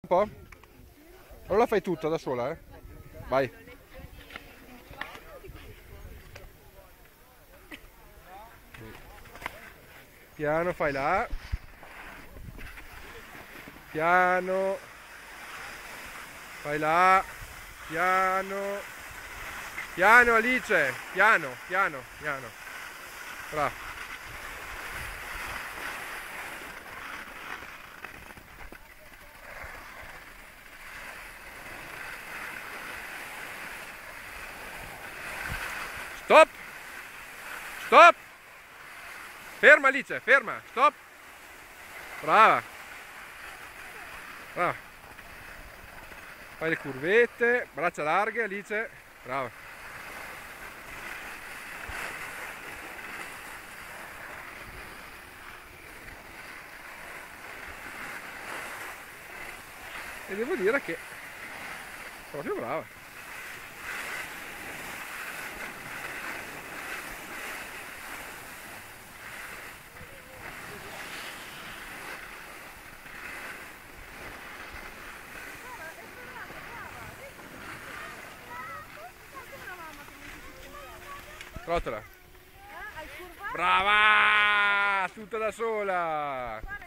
Un po'? Non la fai tutta da sola, eh? Vai. Piano, fai là. Piano. Fai là. Piano. Piano, Alice. Piano, piano, piano. Bravo. Stop! Stop! Ferma Alice, ferma, stop! Brava! Brava! Fai le curvette, braccia larghe Alice, brava! E devo dire che proprio brava! Rotola! Brava! Tutta da sola!